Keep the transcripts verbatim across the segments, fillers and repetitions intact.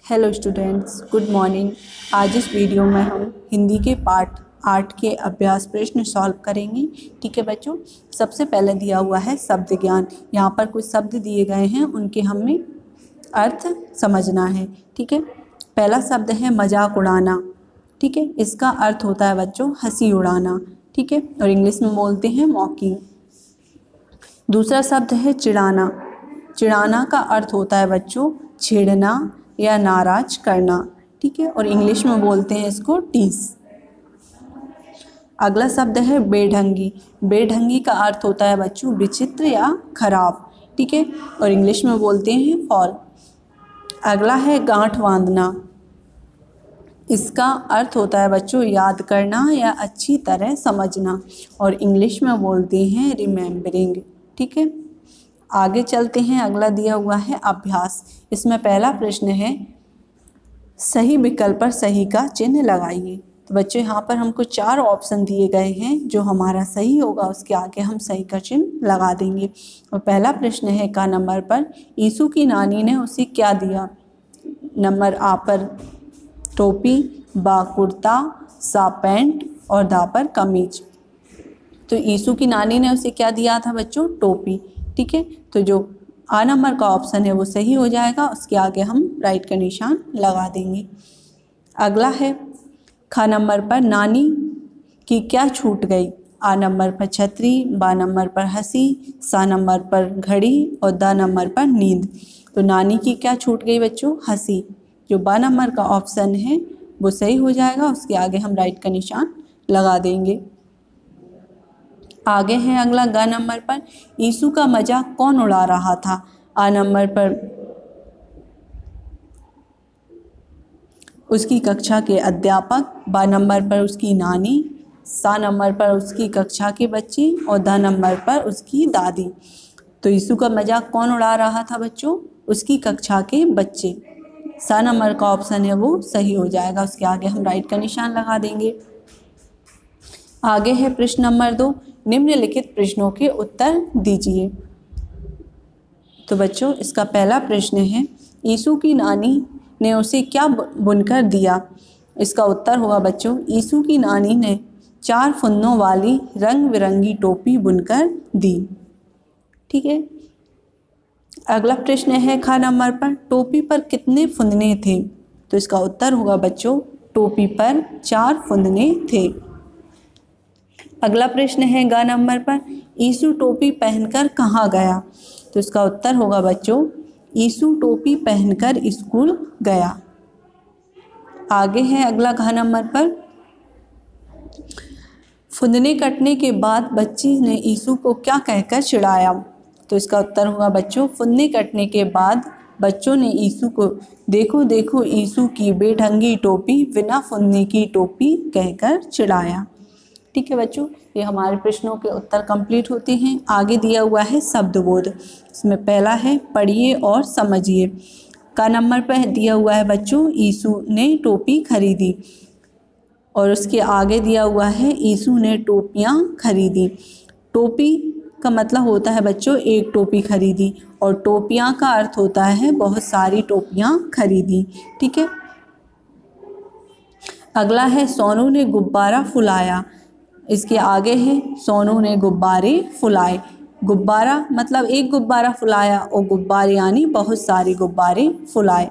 Hello students, good morning. आज इस video में हम हिंदी के पार्ट आठ के अभ्यास प्रश्न सॉल्व करेंगे। ठीक है बच्चों, सबसे पहले दिया हुआ है शब्द ज्ञान। यहाँ पर कुछ शब्द दिए गए हैं, उनके हमें अर्थ समझना है। ठीक है, पहला शब्द है मजाक उड़ाना। ठीक है, इसका अर्थ होता है बच्चों हंसी उड़ाना। ठीक है, और इंग्लिश में बोलते हैं मॉकिंग। दूसरा शब्द है चिढ़ाना। चिढ़ाना का अर्थ होता है बच्चों छेड़ना या नाराज करना। ठीक है, और इंग्लिश में बोलते हैं इसको टीस। अगला शब्द है बेढंगी। बेढंगी का अर्थ होता है बच्चों विचित्र या खराब। ठीक है, और इंग्लिश में बोलते हैं फॉल। अगला है गांठ बांधना। इसका अर्थ होता है बच्चों याद करना या अच्छी तरह समझना, और इंग्लिश में बोलते हैं रिमेम्बरिंग। ठीक है, आगे चलते हैं। अगला दिया हुआ है अभ्यास। इसमें पहला प्रश्न है सही विकल्प पर सही का चिन्ह लगाइए। तो बच्चों यहाँ पर हमको चार ऑप्शन दिए गए हैं, जो हमारा सही होगा उसके आगे हम सही का चिन्ह लगा देंगे। और पहला प्रश्न है का नंबर पर यीशु की नानी ने उसे क्या दिया। नंबर आ पर टोपी, बा कुर्ता, सा पैंट और दा पर कमीज। तो यीशु की नानी ने उसे क्या दिया था बच्चों, टोपी। ठीक है, तो जो आ नंबर का ऑप्शन है वो सही हो जाएगा, उसके आगे हम राइट का निशान लगा देंगे। अगला है खा नंबर पर नानी की क्या छूट गई। आ नंबर पर छतरी, बा नंबर पर हंसी, सा नंबर पर घड़ी और दा नंबर पर नींद। तो नानी की क्या छूट गई बच्चों, हंसी। जो बा नंबर का ऑप्शन है वो सही हो जाएगा, उसके आगे हम राइट का निशान लगा देंगे। आगे है अगला ग नंबर पर यीशु का मजाक कौन उड़ा रहा था। आ नंबर पर उसकी कक्षा के अध्यापक, बा नंबर पर उसकी नानी, सा नंबर पर उसकी कक्षा के बच्चे और दा नंबर पर उसकी दादी। तो यीशु का मजाक कौन उड़ा रहा था बच्चों, उसकी कक्षा के बच्चे। सा नंबर का ऑप्शन है वो सही हो जाएगा, उसके आगे हम राइट का निशान लगा देंगे। आगे है प्रश्न नंबर दो, निम्नलिखित प्रश्नों के उत्तर दीजिए। तो बच्चों इसका पहला प्रश्न है यीशु की नानी ने उसे क्या बुनकर दिया। इसका उत्तर होगा बच्चों यीशु की नानी ने चार फुन्नों वाली रंग बिरंगी टोपी बुनकर दी। ठीक है, अगला प्रश्न है खा नंबर पर टोपी पर कितने फुंदने थे। तो इसका उत्तर होगा बच्चों टोपी पर चार फुंदने थे। अगला प्रश्न है ग नंबर पर यीशु टोपी पहनकर कहाँ गया। तो इसका उत्तर होगा बच्चों यीशु टोपी पहनकर स्कूल गया। आगे है अगला घ नंबर पर फुंदने कटने के बाद बच्ची ने यीशु को क्या कहकर चिढ़ाया। तो इसका उत्तर होगा बच्चों फुंदने कटने के बाद बच्चों ने यीशु को देखो देखो यीशु की बेढंगी टोपी, बिना फुंदने की टोपी कहकर चिढ़ाया। ठीक है बच्चों, ये हमारे प्रश्नों के उत्तर कंप्लीट होते हैं। आगे दिया हुआ है शब्दबोध। इसमें पहला है पढ़िए और समझिए। का नंबर पर दिया हुआ है बच्चों यीशु ने टोपी खरीदी, और उसके आगे दिया हुआ है यीशु ने टोपियाँ खरीदी। टोपी का मतलब होता है बच्चों एक टोपी खरीदी, और टोपियाँ का अर्थ होता है बहुत सारी टोपियाँ खरीदी। ठीक है, अगला है सोनू ने गुब्बारा फुलाया। इसके आगे है सोनू ने गुब्बारे फुलाए। गुब्बारा मतलब एक गुब्बारा फुलाया, और गुब्बारे यानी बहुत सारे गुब्बारे फुलाए।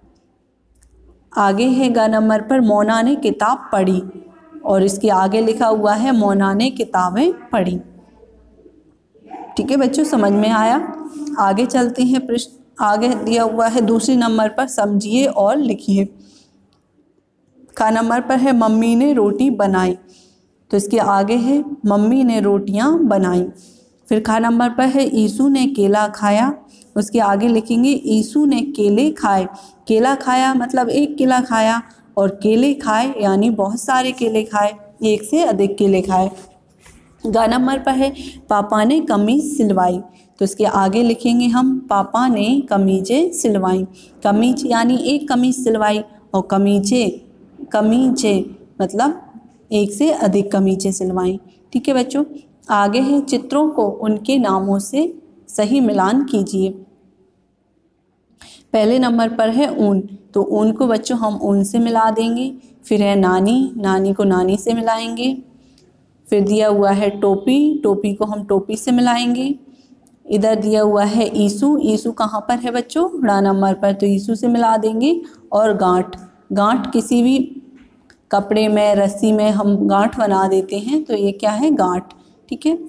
आगे है ग नंबर पर मोना ने किताब पढ़ी, और इसके आगे लिखा हुआ है मोना ने किताबें पढ़ी। ठीक है बच्चों, समझ में आया। आगे चलते हैं प्रश्न। आगे दिया हुआ है दूसरे नंबर पर समझिए और लिखिए। का नंबर पर है मम्मी ने रोटी बनाई। तो इसके आगे है मम्मी ने रोटियां बनाई। फिर खा नंबर पर है यीशु ने केला खाया। उसके आगे लिखेंगे यीशु ने केले खाए। केला खाया मतलब एक केला खाया, और केले खाए यानी बहुत सारे केले खाए, एक से अधिक केले खाए। गा नंबर पर है पापा ने कमीज सिलवाई। तो इसके आगे लिखेंगे हम पापा ने कमीजें सिलवाई। कमीज यानी एक कमीज सिलवाई, और कमीजें कमीजें मतलब एक से अधिक कमीजें सिलवाई। ठीक है बच्चों, आगे है चित्रों को उनके नामों से सही मिलान कीजिए। पहले नंबर पर है ऊन, तो ऊन को बच्चों हम ऊन से मिला देंगे। फिर है नानी, नानी को नानी से मिलाएंगे। फिर दिया हुआ है टोपी, टोपी को हम टोपी से मिलाएंगे। इधर दिया हुआ है ईसू, ईसू कहाँ पर है बच्चों, ड़ा नंबर पर, तो ईसू से मिला देंगे। और गांठ, गांठ किसी भी कपड़े में, रस्सी में हम गांठ बना देते हैं, तो ये क्या है, गांठ। ठीक है,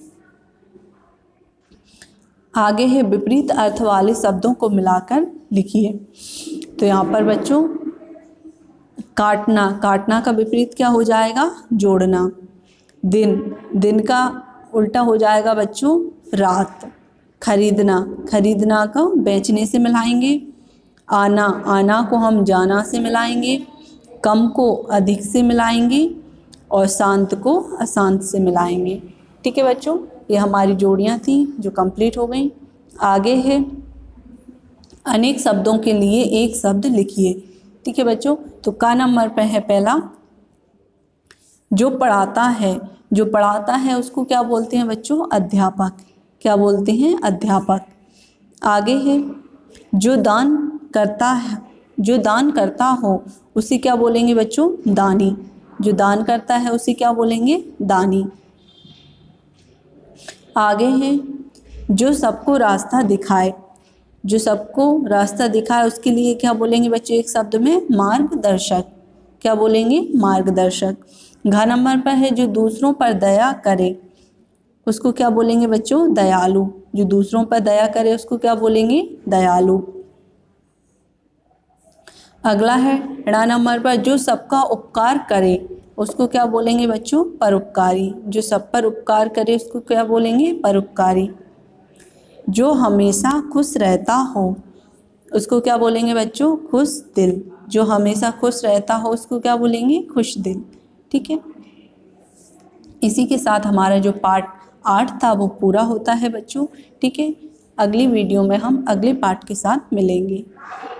आगे है विपरीत अर्थ वाले शब्दों को मिलाकर लिखिए। तो यहाँ पर बच्चों काटना, काटना का विपरीत क्या हो जाएगा, जोड़ना। दिन, दिन का उल्टा हो जाएगा बच्चों रात। खरीदना, खरीदना को बेचने से मिलाएंगे। आना, आना को हम जाना से मिलाएंगे। कम को अधिक से मिलाएंगे और शांत को अशांत से मिलाएंगे। ठीक है बच्चों, ये हमारी जोड़ियाँ थी जो कंप्लीट हो गई। आगे है अनेक शब्दों के लिए एक शब्द लिखिए। ठीक है बच्चों, तो का नंबर पे है पहला, जो पढ़ाता है, जो पढ़ाता है उसको क्या बोलते हैं बच्चों, अध्यापक। क्या बोलते हैं, अध्यापक। आगे है जो दान करता है, जो दान करता हो उसे क्या बोलेंगे बच्चों, दानी। जो दान करता है उसे क्या बोलेंगे, दानी। आगे है जो सबको रास्ता दिखाए, जो सबको रास्ता दिखाए उसके लिए क्या बोलेंगे बच्चों, एक शब्द में, मार्गदर्शक। क्या बोलेंगे, मार्गदर्शक। घ नंबर पर है जो दूसरों पर दया करे, उसको क्या बोलेंगे बच्चों, दयालु। जो दूसरों पर दया करे उसको क्या बोलेंगे, दयालु। अगला है ड़ा नंबर पर जो सबका उपकार करे, उसको क्या बोलेंगे बच्चों, परोपकारी। जो सब पर उपकार करे उसको क्या बोलेंगे, परोपकारी। जो हमेशा खुश रहता हो उसको क्या बोलेंगे बच्चों, खुश दिल। जो हमेशा खुश रहता हो उसको क्या बोलेंगे, खुश दिल। ठीक है, इसी के साथ हमारा जो पार्ट आठ था वो पूरा होता है बच्चों। ठीक है, अगली वीडियो में हम अगले पार्ट के साथ मिलेंगे।